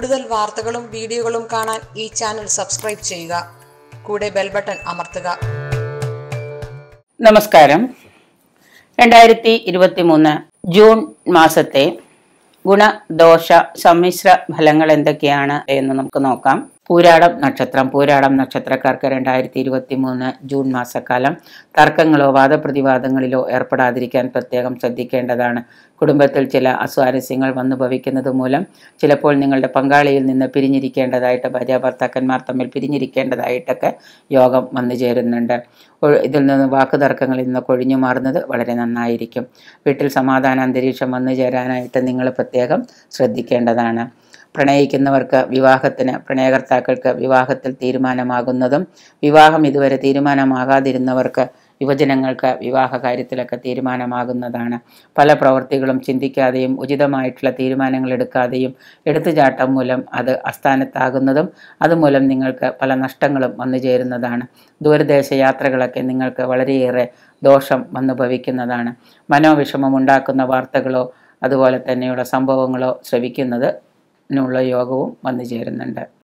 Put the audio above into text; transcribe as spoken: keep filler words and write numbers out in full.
കൂടുതൽ വാർത്തകളും വീഡിയോകളും കാണാൻ ഈ ചാനൽ സബ്സ്ക്രൈബ് ചെയ്യുക. കൂടെ ബെൽ ബട്ടൺ അമർത്തുക. നമസ്കാരം. രണ്ടായിരത്തി ഇരുപത്തി മൂന്ന് ജൂൺ മാസത്തെ ഗുണദോഷ സമ്മിശ്ര ഫലങ്ങൾ എന്തൊക്കെയാണ് എന്ന് നമുക്ക് നോക്കാം. പൂരാടം നക്ഷത്രം. പൂരാടം നക്ഷത്രക്കാർക്ക് രണ്ടായിരത്തി ഇരുപത്തി മൂന്ന് ജൂൺ മാസക്കാലം തർക്കങ്ങളോ വാദപ്രതിവാദങ്ങളിലോ ഏർപ്പെടാതിരിക്കാൻ പ്രത്യേകം ശ്രദ്ധിക്കേണ്ടതാണ്. കുടുംബത്തിൽ ചില അസ്വാരസ്യങ്ങൾ വന്നു ഭവിക്കുന്നത് മൂലം ചിലപ്പോൾ നിങ്ങളുടെ പങ്കാളിയിൽ നിന്ന് പിരിഞ്ഞിരിക്കേണ്ടതായിട്ട്, ഭാര്യ ഭർത്താക്കന്മാർ തമ്മിൽ പിരിഞ്ഞിരിക്കേണ്ടതായിട്ടൊക്കെ യോഗം വന്നു ചേരുന്നുണ്ട്. ഇതിൽ നിന്ന് വാക്കുതർക്കങ്ങളിൽ നിന്ന് കൊഴിഞ്ഞു മാറുന്നത് വളരെ നന്നായിരിക്കും. വീട്ടിൽ സമാധാന അന്തരീക്ഷം വന്നു ചേരാനായിട്ട് നിങ്ങൾ പ്രത്യേകം ശ്രദ്ധിക്കേണ്ടതാണ്. പ്രണയിക്കുന്നവർക്ക് വിവാഹത്തിന്, പ്രണയകർത്താക്കൾക്ക് വിവാഹത്തിൽ തീരുമാനമാകുന്നതും, വിവാഹം ഇതുവരെ തീരുമാനമാകാതിരുന്നവർക്ക് യുവജനങ്ങൾക്ക് വിവാഹ കാര്യത്തിലൊക്കെ തീരുമാനമാകുന്നതാണ്. പല പ്രവൃത്തികളും ചിന്തിക്കാതെയും ഉചിതമായിട്ടുള്ള തീരുമാനങ്ങൾ എടുക്കാതെയും എടുത്തുചാട്ടം മൂലം അത് അസ്ഥാനത്താകുന്നതും അതുമൂലം നിങ്ങൾക്ക് പല നഷ്ടങ്ങളും വന്നു ചേരുന്നതാണ്. ദൂരദേശ യാത്രകളൊക്കെ നിങ്ങൾക്ക് വളരെയേറെ ദോഷം വന്നു ഭവിക്കുന്നതാണ്. മനോവിഷമം ഉണ്ടാക്കുന്ന വാർത്തകളോ അതുപോലെ തന്നെയുള്ള സംഭവങ്ങളോ ശ്രവിക്കുന്നത് നുള്ള യോഗവും വന്നു ചേരുന്നുണ്ട്.